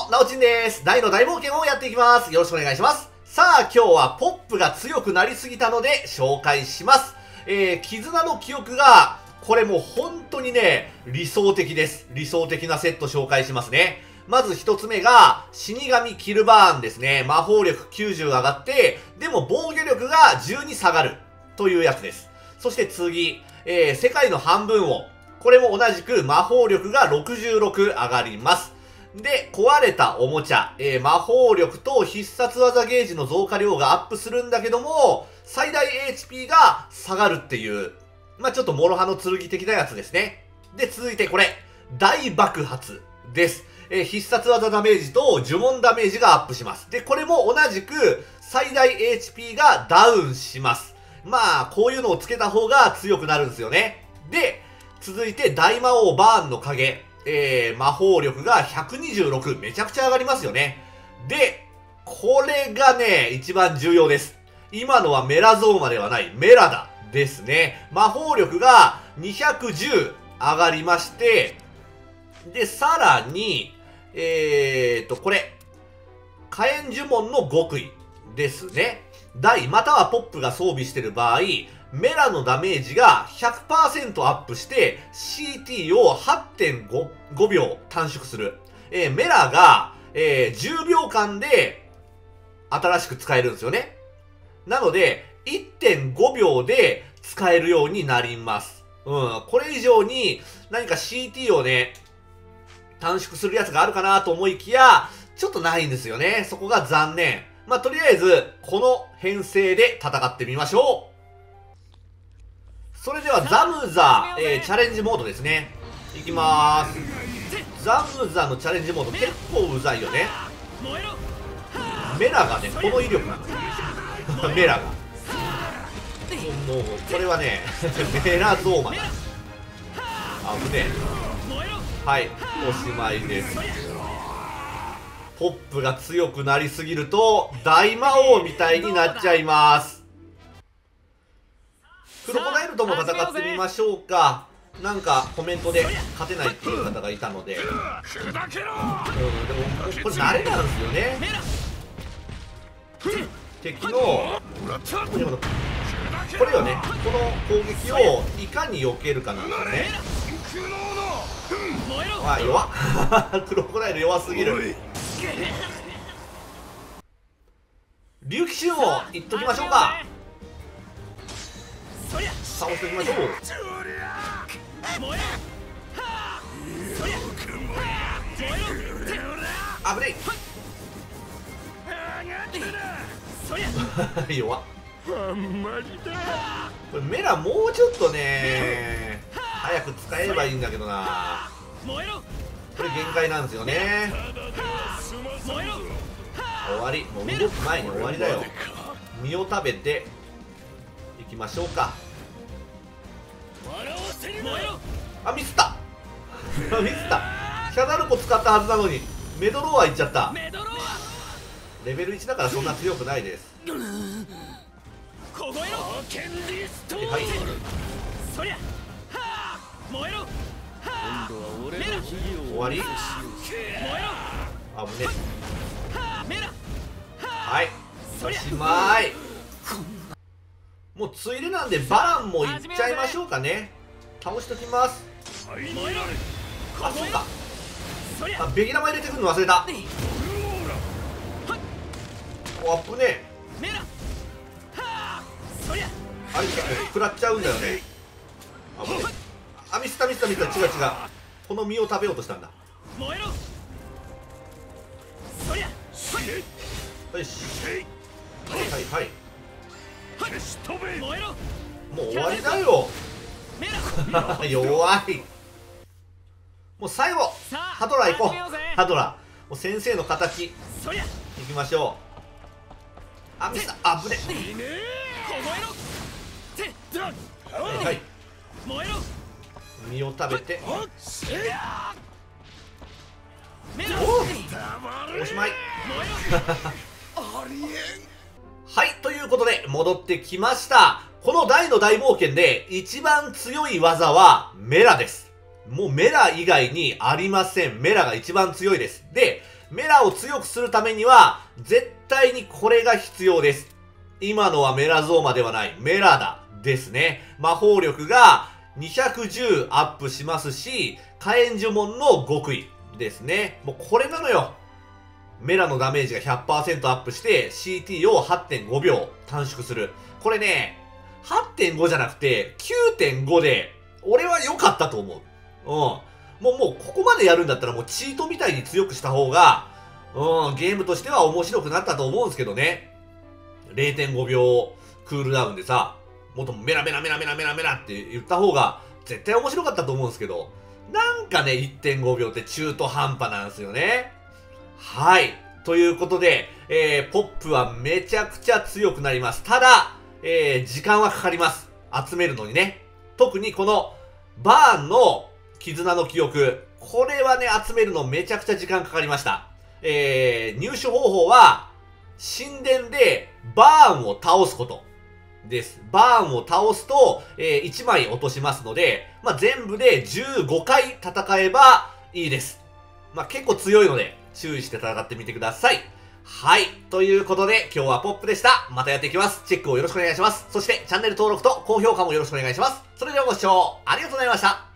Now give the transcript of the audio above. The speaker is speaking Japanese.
なおちんです。大の大冒険をやっていきます。よろしくお願いします。さあ、今日はポップが強くなりすぎたので紹介します。絆の記憶が、これもう本当にね、理想的です。理想的なセット紹介しますね。まず一つ目が、死神キルバーンですね。魔法力90上がって、でも防御力が12下がるというやつです。そして次、世界の半分を、これも同じく魔法力が66上がります。で、壊れたおもちゃ、魔法力と必殺技ゲージの増加量がアップするんだけども、最大 HP が下がるっていう、まあちょっと諸刃の剣的なやつですね。で、続いてこれ、大爆発です。必殺技ダメージと呪文ダメージがアップします。で、これも同じく最大 HP がダウンします。まあ、こういうのをつけた方が強くなるんですよね。で、続いて大魔王バーンの影。魔法力が126。めちゃくちゃ上がりますよね。で、これがね、一番重要です。今のはメラゾーマではないメラだですね。魔法力が210上がりまして、で、さらに、これ、火炎呪文の極意ですね。大またはポップが装備している場合、メラのダメージが 100% アップして CT を 8.5 秒短縮する。メラが、10秒間で新しく使えるんですよね。なので 1.5 秒で使えるようになります。これ以上に何か CT をね、短縮するやつがあるかなと思いきや、ちょっとないんですよね。そこが残念。まあ、とりあえず、この編成で戦ってみましょう。それではザムザ、チャレンジモードですね。いきまーす。ザムザのチャレンジモード結構うざいよね。メラがね、この威力なんですよ。メラが。もう、これはね、メラゾーマだ。危ねえ。はい、おしまいです。ポップが強くなりすぎると、大魔王みたいになっちゃいます。クロコダイルとも戦ってみましょうか。なんかコメントで勝てないっていう方がいたので、でもこれ慣れなんですよね。敵のこれよね、この攻撃をいかに避けるかなんですよね。あ、弱っクロコダイル弱すぎる。竜騎衆をいっときましょうか。倒していきましょう。危ねえ弱っこれメラもうちょっとね早く使えればいいんだけどな。これ限界なんですよね。終わり。もう動く前に終わりだよ。身を食べていきましょうか。あ、ミスったミスった。シャダルコ使ったはずなのにメドローアいっちゃった。レベル1だからそんな強くないです。はい終わり。危ね。はいおしまい。もうついでなんでバランもいっちゃいましょうかね。倒しときます。あ、そうか。あ、ベギ玉入れてくるの忘れた。お、アップね。あれ食らっちゃうんだよね。あ、ミスったミスったミスった。違う違う。この実を食べようとしたんだ。よし。はいはいはい。もう終わりだよ弱い。もう最後ハドラー行こう。ハドラーもう先生の形いきましょう。あ、ミスった。あぶねはいはい。身を食べておしまいはい、ということで戻ってきました。この大の大冒険で一番強い技はメラです。もうメラ以外にありません。メラが一番強いです。で、 メラを強くするためには、絶対にこれが必要です。今のはメラゾーマではない、メラだ。ですね。魔法力が210アップしますし、火炎呪文の極意ですね。もうこれなのよ。メラのダメージが 100% アップして、CT を 8.5 秒短縮する。これね、8.5 じゃなくて 9.5 で、俺は良かったと思う。もうここまでやるんだったらもうチートみたいに強くした方が、ゲームとしては面白くなったと思うんですけどね。0.5 秒クールダウンでさ、もっとメラメラメラメラメラメラって言った方が絶対面白かったと思うんですけど、なんかね、1.5 秒って中途半端なんですよね。はい。ということで、ポップはめちゃくちゃ強くなります。ただ、時間はかかります。集めるのにね。特にこの、バーンの絆の記憶。これはね、集めるのめちゃくちゃ時間かかりました。入手方法は、神殿でバーンを倒すこと。です。バーンを倒すと、1枚落としますので、全部で15回戦えばいいです。結構強いので、注意して戦ってみてください。はい。ということで、今日はポップでした。またやっていきます。チェックをよろしくお願いします。そして、チャンネル登録と高評価もよろしくお願いします。それではご視聴ありがとうございました。